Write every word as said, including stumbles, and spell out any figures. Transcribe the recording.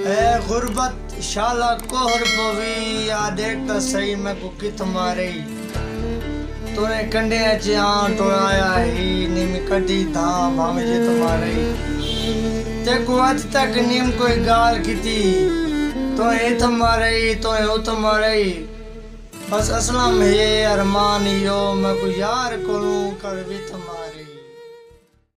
ए गुरबत शाला कोहर पवी या देख तो सही मैं को कित मारे तूने कंडे चा टोड़ाया ही निम कदी था भावे जे तुम्हारे ते को आज तक निम कोई गाल की तो ए तुम्हारे तो ए तुम्हारे बस असलम है अरमान यो मैं को यार करूं कर भी तुम्हारे।